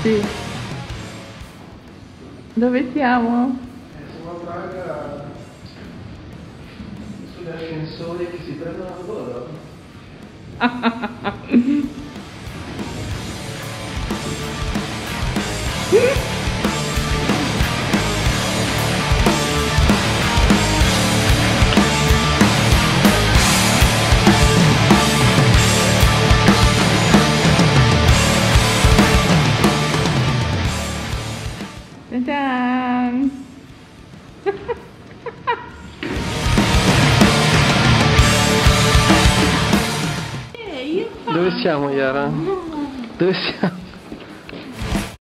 Sì. Dove siamo? Siamo a Praga, sugli ascensori che si prendono a volo. Ciao! Dove siamo, Yara? Dove siamo?